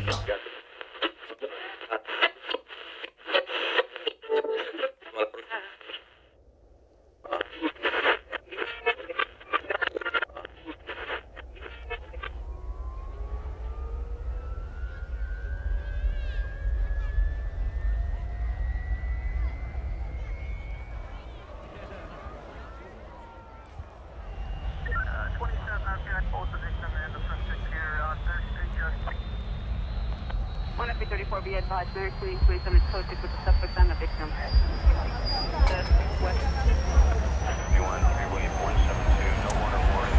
Be advised, very clean, please, on its code with the suspect and the victim. West. U1 freeway 472, no water warning.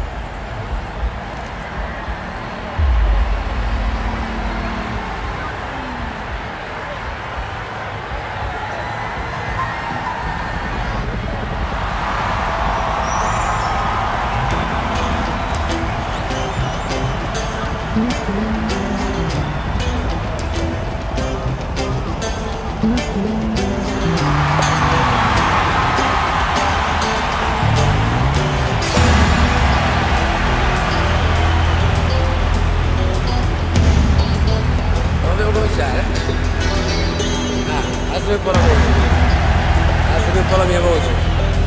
Alzami un po' la voce, alzami un po' la mia voce.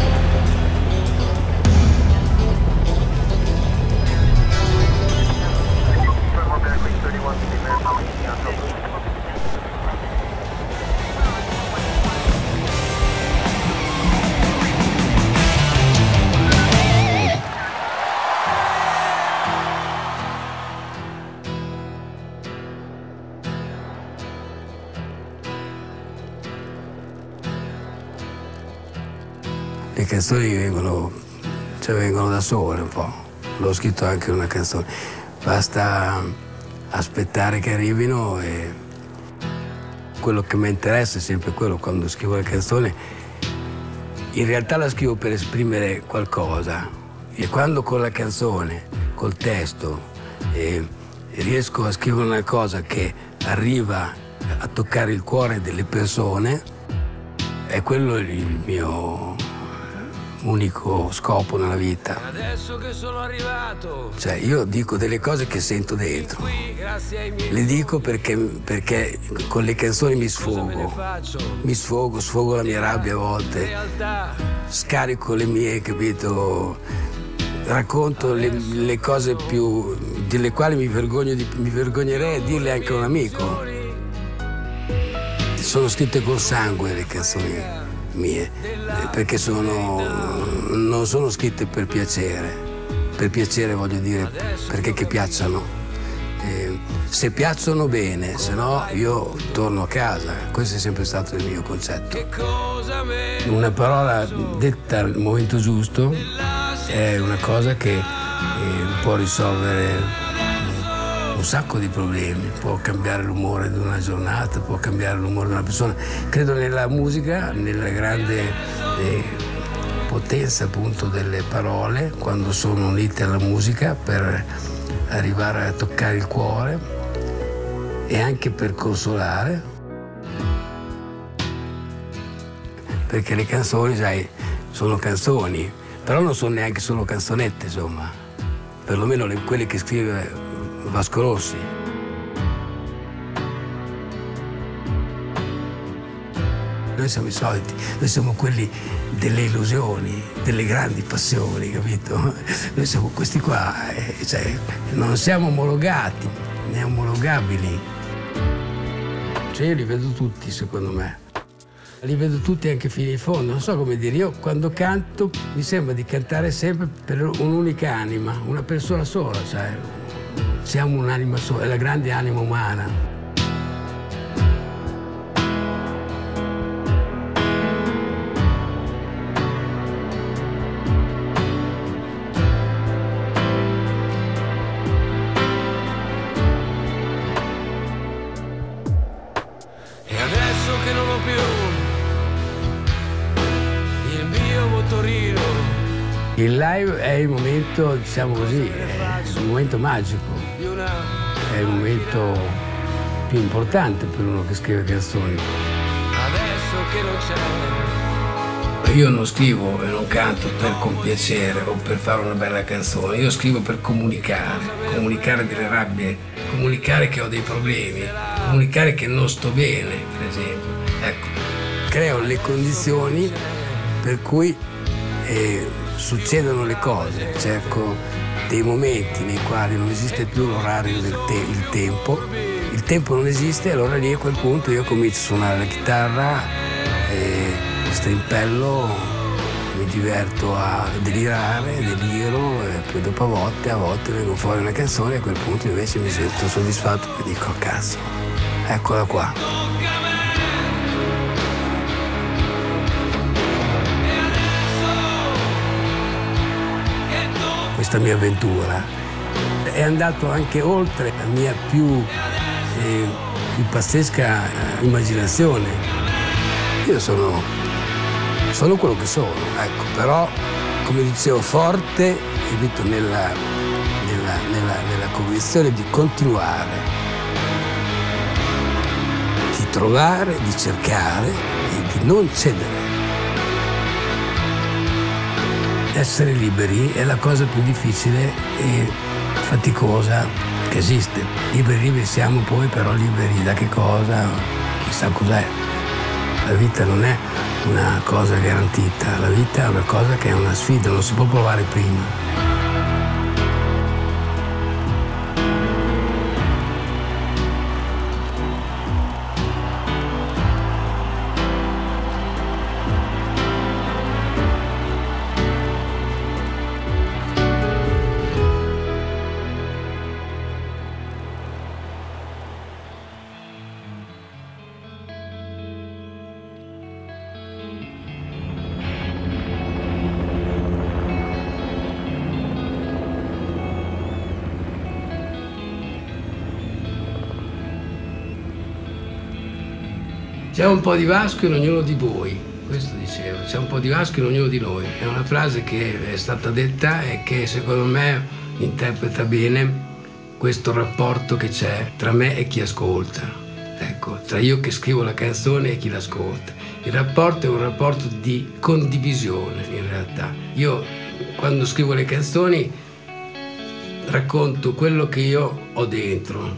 Le canzoni vengono da sole un po'. L'ho scritto anche una canzone. Basta aspettare che arrivino e quello che mi interessa è sempre quello quando scrivo le canzoni. In realtà la scrivo per esprimere qualcosa e quando con la canzone, col testo, riesco a scrivere una cosa che arriva a toccare il cuore delle persone, è quello il mio unico scopo nella vita. Adesso che sono arrivato. Cioè, io dico delle cose che sento dentro. Le dico perché con le canzoni mi sfogo. Mi sfogo la mia rabbia a volte. Scarico le mie, capito? Racconto le cose più delle quali mi vergognerei a dirle anche a un amico. Sono scritte col sangue le canzoni mie, perché non sono scritte per piacere voglio dire, perché che piacciono. Se piacciono bene, se no io torno a casa, questo è sempre stato il mio concetto. Una parola detta al momento giusto è una cosa che può risolvere un sacco di problemi, può cambiare l'umore di una giornata, può cambiare l'umore di una persona. Credo nella musica, nella grande potenza appunto delle parole, quando sono unite alla musica per arrivare a toccare il cuore e anche per consolare. Perché le canzoni, sai, sono canzoni, però non sono neanche solo canzonette, insomma, perlomeno quelle che scrive Vasco Rossi. Noi siamo i soliti, noi siamo quelli delle illusioni, delle grandi passioni, capito? Noi siamo questi qua, cioè, non siamo omologati, né omologabili. Cioè io li vedo tutti, secondo me. Li vedo tutti anche fino in fondo, non so come dire, io quando canto mi sembra di cantare sempre per un'unica anima, una persona sola, cioè. Siamo un'anima sola, è la grande anima umana. E adesso che non ho più il mio motorino. Il live è il momento, diciamo così, è un momento magico. È il momento più importante per uno che scrive canzoni. Adesso che non c'è. Io non scrivo e non canto per compiacere o per fare una bella canzone, io scrivo per comunicare delle rabbie, comunicare che ho dei problemi, comunicare che non sto bene, per esempio. Ecco, creo le condizioni per cui succedono le cose, cerco dei momenti nei quali non esiste più l'orario il tempo non esiste, allora lì a quel punto io comincio a suonare la chitarra, strimpello, mi diverto a deliro e poi dopo a volte vengo fuori una canzone e a quel punto invece mi sento soddisfatto e dico cazzo, eccola qua. Questa mia avventura è andato anche oltre la mia più pazzesca immaginazione. Io sono quello che sono, ecco, però come dicevo forte, capito, nella convinzione di continuare, di trovare, di cercare e di non cedere. Essere liberi è la cosa più difficile e faticosa che esiste. Liberi siamo poi, però liberi da che cosa? Chissà cos'è. La vita non è una cosa garantita, la vita è una cosa che è una sfida, non si può provare prima. C'è un po' di Vasco in ognuno di voi, questo dicevo, c'è un po' di Vasco in ognuno di noi. È una frase che è stata detta e che secondo me interpreta bene questo rapporto che c'è tra me e chi ascolta. Ecco, tra io che scrivo la canzone e chi l'ascolta. Il rapporto è un rapporto di condivisione in realtà. Io quando scrivo le canzoni racconto quello che io ho dentro.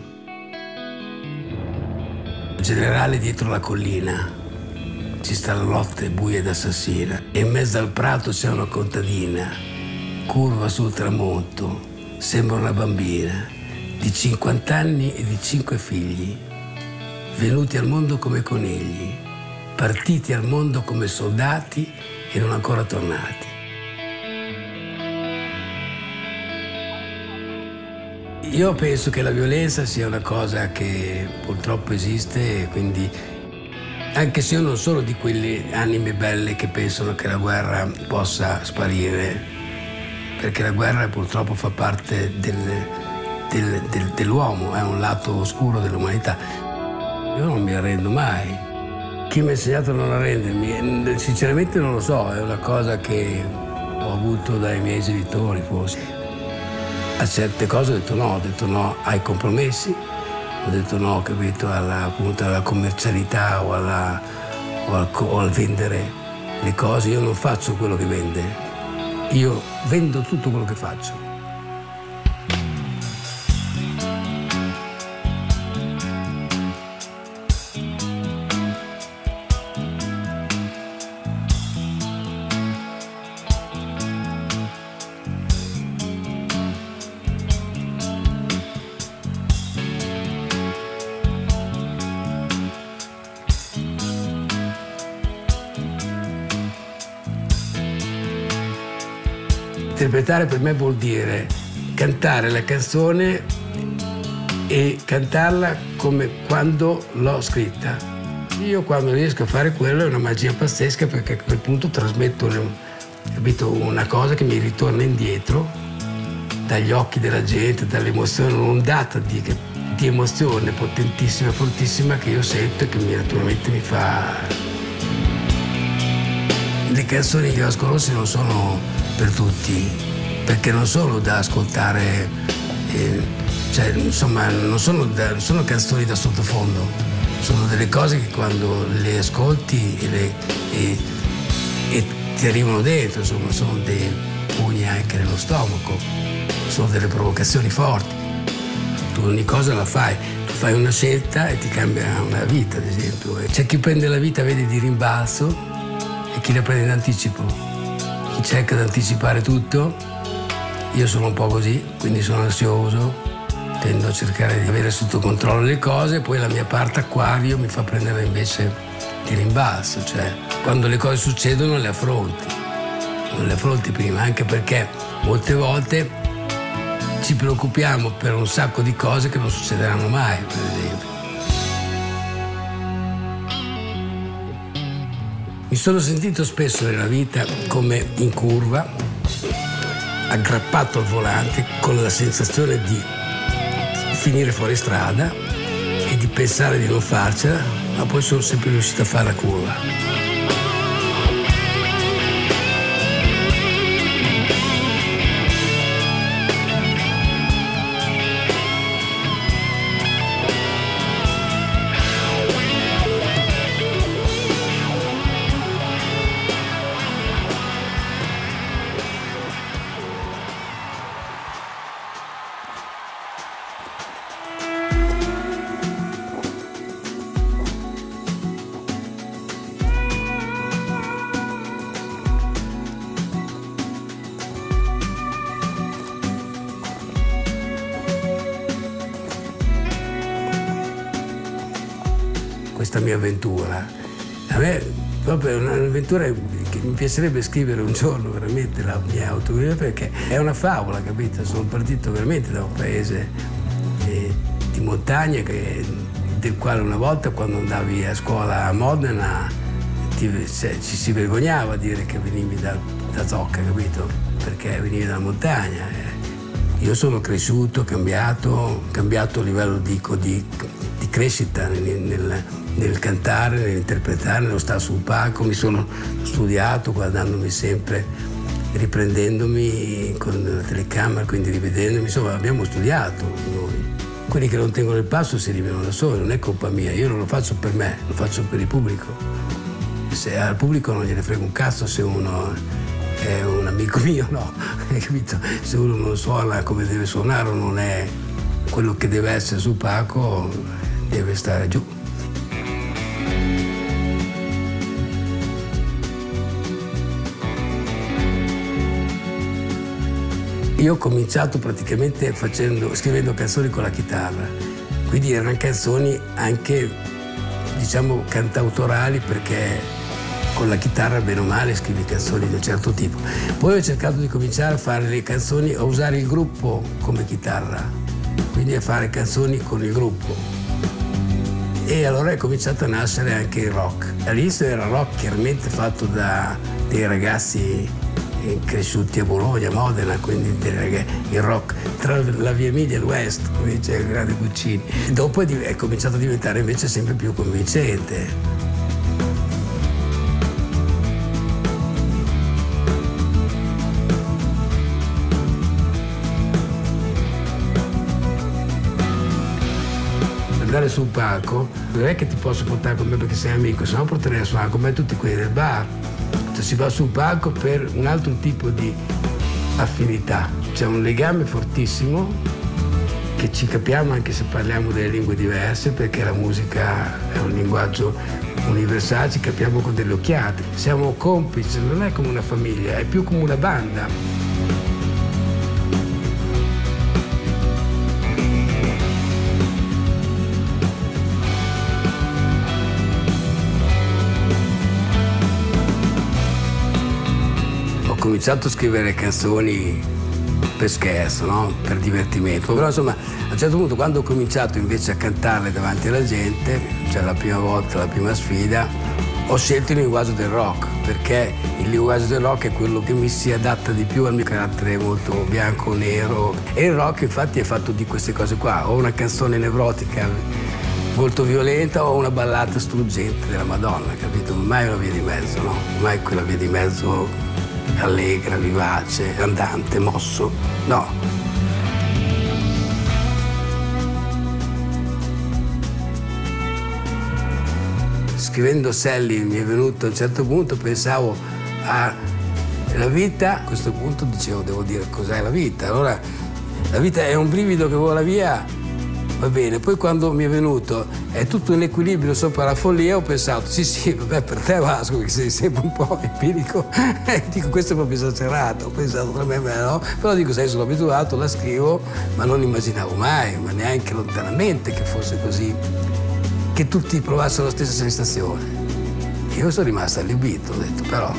Generale dietro la collina ci sta la notte buia ed assassina e in mezzo al prato c'è una contadina curva sul tramonto, sembra una bambina di 50 anni e di 5 figli, venuti al mondo come conigli, partiti al mondo come soldati e non ancora tornati. Io penso che la violenza sia una cosa che purtroppo esiste, quindi anche se io non sono di quelle anime belle che pensano che la guerra possa sparire, perché la guerra purtroppo fa parte dell'uomo, è un lato oscuro dell'umanità. Io non mi arrendo mai. Chi mi ha insegnato a non arrendermi? Sinceramente non lo so, è una cosa che ho avuto dai miei genitori forse. A certe cose ho detto no ai compromessi, ho detto no, capito, appunto alla commercialità o al vendere le cose. Io non faccio quello che vende, io vendo tutto quello che faccio. Interpretare per me vuol dire cantare la canzone e cantarla come quando l'ho scritta. Io quando riesco a fare quello è una magia pazzesca, perché a quel punto trasmetto una cosa che mi ritorna indietro dagli occhi della gente, dall'emozione, un'ondata di emozione potentissima, fortissima che io sento e che naturalmente mi fa... Le canzoni di Vasco Rossi non sono per tutti, perché non sono da ascoltare, cioè, insomma, non sono canzoni da sottofondo, sono delle cose che quando le ascolti e ti arrivano dentro, insomma, sono dei pugni anche nello stomaco, sono delle provocazioni forti. Tu ogni cosa la fai, tu fai una scelta e ti cambia una vita, ad esempio. C'è chi prende la vita, vedi, di rimbalzo e chi la prende in anticipo. Chi cerca di anticipare tutto, io sono un po' così, quindi sono ansioso, tendo a cercare di avere sotto controllo le cose, poi la mia parte acquario mi fa prendere invece di rimbalzo, cioè quando le cose succedono le affronti, non le affronti prima, anche perché molte volte ci preoccupiamo per un sacco di cose che non succederanno mai, per esempio. Mi sono sentito spesso nella vita come in curva, aggrappato al volante con la sensazione di finire fuori strada e di pensare di non farcela, ma poi sono sempre riuscito a fare la curva. Questa mia avventura, a me proprio è un'avventura che mi piacerebbe scrivere un giorno veramente la mia autobiografia, perché è una favola, capito? Sono partito veramente da un paese di montagna del quale una volta, quando andavi a scuola a Modena, ci si vergognava a dire che venivi da Zocca, capito? Perché venivi dalla montagna. Io sono cresciuto, cambiato a livello, dico, di crescita nel cantare, nell'interpretare, nello stare sul palco. Mi sono studiato guardandomi sempre, riprendendomi con la telecamera, quindi rivedendomi. Insomma, abbiamo studiato noi. Quelli che non tengono il passo si rivelano da soli, non è colpa mia. Io non lo faccio per me, lo faccio per il pubblico. Se al pubblico non gliene frega un cazzo se uno è un amico mio, no, hai capito? Se uno non suona come deve suonare o non è quello che deve essere sul palco, deve stare giù. Io ho cominciato praticamente scrivendo canzoni con la chitarra, quindi erano canzoni anche, diciamo, cantautorali, perché con la chitarra, bene o male, scrivi canzoni di un certo tipo. Poi ho cercato di cominciare a fare le canzoni, a usare il gruppo come chitarra, quindi a fare canzoni con il gruppo. E allora è cominciato a nascere anche il rock. All'inizio era rock chiaramente fatto da dei ragazzi cresciuti a Bologna, Modena, quindi il rock tra la Via Emilia e l'West, come dice il grande Guccini. Dopo è cominciato a diventare invece sempre più convincente. Andare sul palco non è che ti posso portare con me perché sei amico, se no porterei a suonare con me tutti quelli del bar. Si va sul palco per un altro tipo di affinità, c'è un legame fortissimo che ci capiamo anche se parliamo delle lingue diverse, perché la musica è un linguaggio universale, ci capiamo con delle occhiate, siamo complici, non è come una famiglia, è più come una banda. Ho cominciato a scrivere canzoni per scherzo, no? Per divertimento, però insomma a un certo punto, quando ho cominciato invece a cantarle davanti alla gente, cioè la prima volta, la prima sfida, ho scelto il linguaggio del rock, perché il linguaggio del rock è quello che mi si adatta di più al mio carattere molto bianco, nero, e il rock infatti è fatto di queste cose qua. Ho una canzone nevrotica molto violenta o una ballata struggente della Madonna, capito? Mai una via di mezzo, no? Mai quella via di mezzo allegra, vivace, andante, mosso, no. Scrivendo Sally mi è venuto a un certo punto, pensavo la vita, a questo punto dicevo, devo dire cos'è la vita. Allora, la vita è un brivido che vola via, va bene. Poi quando mi è venuto, è tutto in equilibrio sopra la follia, ho pensato, sì, vabbè, per te Vasco, che sei sempre un po' empirico, dico, questo è proprio esagerato, ho pensato tra me e me, no? Però dico, sai, sono abituato, la scrivo, ma non immaginavo mai, ma neanche lontanamente che fosse così, che tutti provassero la stessa sensazione. Io sono rimasto allibito, ho detto, però...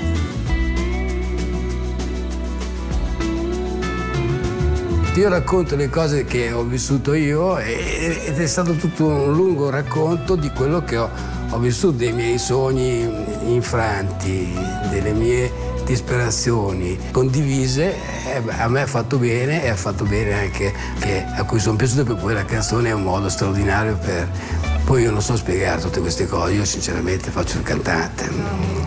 Io racconto le cose che ho vissuto io ed è stato tutto un lungo racconto di quello che ho vissuto, dei miei sogni infranti, delle mie disperazioni condivise. A me ha fatto bene e ha fatto bene anche a cui sono piaciute, perché poi la canzone è un modo straordinario per... Poi io non so spiegare tutte queste cose, io sinceramente faccio il cantante.